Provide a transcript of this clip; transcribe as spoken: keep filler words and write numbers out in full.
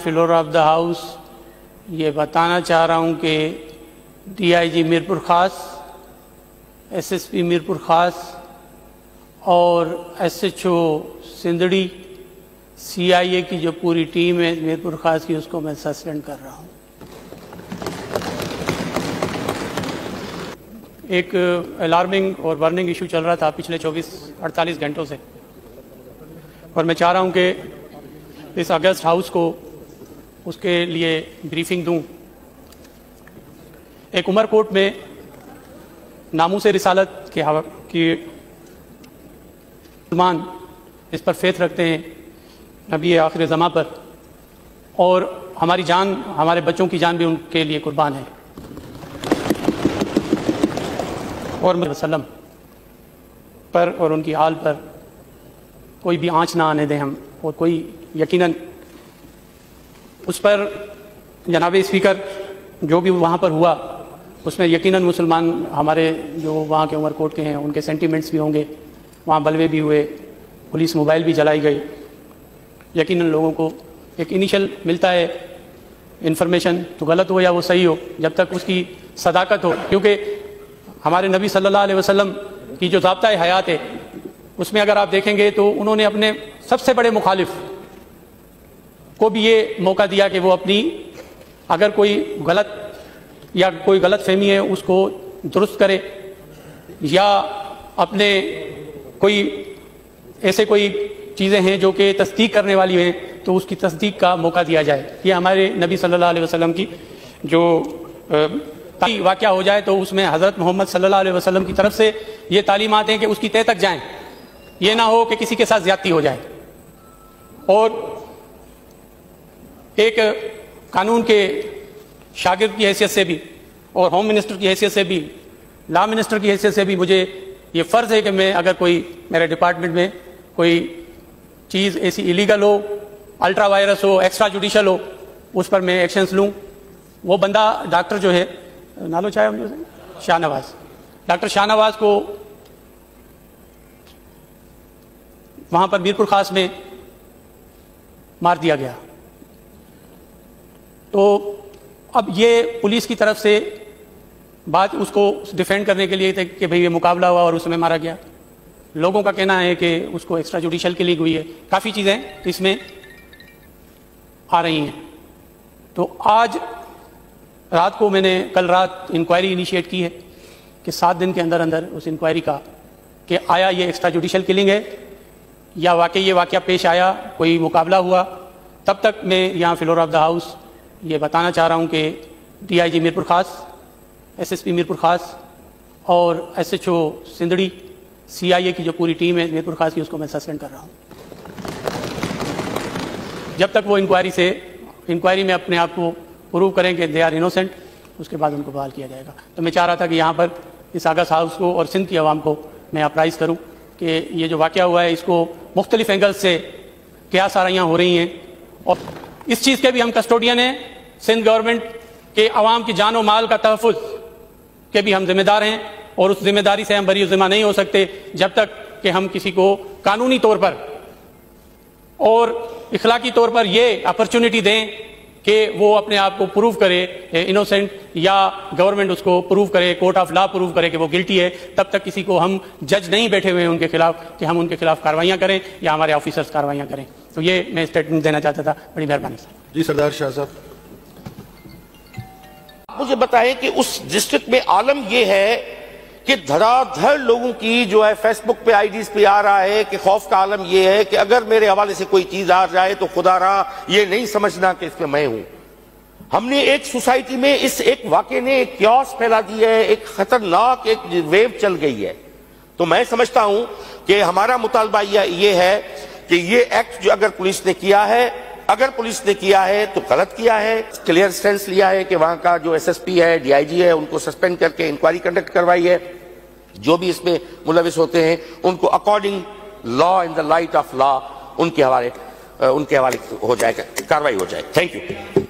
Floor of the house یہ بتانا چاہ رہا ہوں کہ ڈی آئی جی میرپور خاص، ایس ایس پی میرپور خاص اور ایس ایچ او سندھڑی، سی آئی اے کی جو پوری ٹیم ہے میرپور خاص کی، اس کو میں سسپینڈ کر رہا ہوں۔ ایک الارمنگ اور وارننگ ایشو چل رہا تھا پچھلے چوبیس اڑتالیس گھنٹوں سے، اور میں چاہ رہا ہوں کہ اس اگست ہاؤس کو اس کے لیے بریفنگ دوں۔ ایک عمر کوٹ میں ناموس رسالت کے کی مسلمان اس پر فیتھ رکھتے ہیں، نبی آخر زماں پر، اور ہماری جان، ہمارے بچوں کی جان بھی ان کے لیے قربان ہے، اور وسلم پر اور ان کی آل پر کوئی بھی آنچ نہ آنے دیں ہم، اور کوئی یقیناً اس پر جناب اسپیکر جو بھی وہاں پر ہوا اس میں یقیناً مسلمان ہمارے جو وہاں کے عمر کوٹ کے ہیں ان کے سینٹیمنٹس بھی ہوں گے، وہاں بلوے بھی ہوئے، پولیس موبائل بھی جلائی گئی۔ یقیناً لوگوں کو ایک انیشل ملتا ہے انفارمیشن، تو غلط ہو یا وہ صحیح ہو، جب تک اس کی صداقت ہو، کیونکہ ہمارے نبی صلی اللہ علیہ وسلم کی جو ضابطۂ حیات ہے اس میں اگر آپ دیکھیں گے تو انہوں نے اپنے سب سے بڑے مخالف کو بھی یہ موقع دیا کہ وہ اپنی اگر کوئی غلط یا کوئی غلط فہمی ہے اس کو درست کرے، یا اپنے کوئی ایسے کوئی چیزیں ہیں جو کہ تصدیق کرنے والی ہیں تو اس کی تصدیق کا موقع دیا جائے۔ یہ ہمارے نبی صلی اللہ علیہ وسلم کی جو واقعہ ہو جائے تو اس میں حضرت محمد صلی اللہ علیہ وسلم کی طرف سے یہ تعلیمات ہیں کہ اس کی تہہ تک جائیں، یہ نہ ہو کہ کسی کے ساتھ زیادتی ہو جائے۔ اور ایک قانون کے شاگرد کی حیثیت سے بھی اور ہوم منسٹر کی حیثیت سے بھی، لا منسٹر کی حیثیت سے بھی مجھے یہ فرض ہے کہ میں اگر کوئی میرے ڈپارٹمنٹ میں کوئی چیز ایسی ایلیگل ہو، الٹرا وائرس ہو، ایکسٹرا جوڈیشل ہو، اس پر میں ایکشنز لوں۔ وہ بندہ ڈاکٹر جو ہے، نالو چاہے شاہ نواز، ڈاکٹر شاہ نواز کو وہاں پر میرپور خاص میں مار دیا گیا، تو اب یہ پولیس کی طرف سے بات اس کو ڈیفینڈ کرنے کے لیے تھے کہ بھئی یہ مقابلہ ہوا اور اس میں مارا گیا۔ لوگوں کا کہنا ہے کہ اس کو ایکسٹرا جوڈیشل کلنگ ہوئی ہے، کافی چیزیں اس میں آ رہی ہیں۔ تو آج رات کو میں نے کل رات انکوائری انیشیٹ کی ہے کہ سات دن کے اندر اندر اس انکوائری کا کہ آیا یہ ایکسٹرا جوڈیشل کلنگ ہے یا واقعی یہ واقعہ پیش آیا، کوئی مقابلہ ہوا۔ تب تک میں یہاں فلور آف دا ہاؤس یہ بتانا چاہ رہا ہوں کہ ڈی آئی جی میرپور خاص، ایس ایس پی میرپور خاص اور ایس ایچ او سندھڑی، سی آئی اے کی جو پوری ٹیم ہے میرپور خاص کی، اس کو میں سسپینڈ کر رہا ہوں جب تک وہ انکوائری سے انکوائری میں اپنے آپ کو پروو کریں کہ دے آر انوسینٹ، اس کے بعد ان کو بحال کیا جائے گا۔ تو میں چاہ رہا تھا کہ یہاں پر اس اگست ہاؤس کو اور سندھ کی عوام کو میں اپرائز کروں کہ یہ جو واقعہ ہوا ہے اس کو مختلف اینگل سے کیا ساریاں ہو رہی ہیں، اور اس چیز کے بھی ہم کسٹوڈین ہیں، سندھ گورنمنٹ کے عوام کی جان و مال کا تحفظ کے بھی ہم ذمہ دار ہیں، اور اس ذمہ داری سے ہم بری ذمہ نہیں ہو سکتے جب تک کہ ہم کسی کو قانونی طور پر اور اخلاقی طور پر یہ اپرچونٹی دیں کہ وہ اپنے آپ کو پروو کرے انوسینٹ، یا گورنمنٹ اس کو پروو کرے، کورٹ آف لا پروو کرے کہ وہ گلٹی ہے۔ تب تک کسی کو ہم جج نہیں بیٹھے ہوئے ہیں ان کے خلاف کہ ہم ان کے خلاف کاروائیاں کریں یا ہمارے آفیسرز کاروائیاں کریں۔ تو یہ میں اسٹیٹمنٹ دینا چاہتا تھا، بڑی مہربانی سر۔ جی سردار شاہ صاحب، مجھے بتائیں کہ اس ڈسٹرکٹ میں عالم یہ ہے کہ دھڑا دھڑ لوگوں کی جو ہے فیس بک پہ آئی ڈیز پہ آ رہا ہے کہ خوف کا عالم یہ ہے کہ اگر میرے حوالے سے کوئی چیز آ جائے تو خدا رہا یہ نہیں سمجھنا کہ اس میں میں ہوں۔ ہم نے ایک سوسائٹی میں اس ایک واقعے نے ایک کیوس پھیلا دی ہے، ایک خطرناک ایک ویو چل گئی ہے۔ تو میں سمجھتا ہوں کہ ہمارا مطالبہ یہ ہے کہ یہ ایکٹ جو اگر پولیس نے کیا ہے، اگر پولیس نے کیا ہے تو غلط کیا ہے، کلیئر سٹینس لیا ہے کہ وہاں کا جو ایس ایس پی ہے، ڈی آئی جی ہے، ان کو سسپینڈ کر کے انکوائری کنڈکٹ کروائی ہے، جو بھی اس میں ملوث ہوتے ہیں ان کو according law in the light of law ان کے حوالے ان کے حوالے ہو جائے گا، کاروائی ہو جائے۔ Thank you.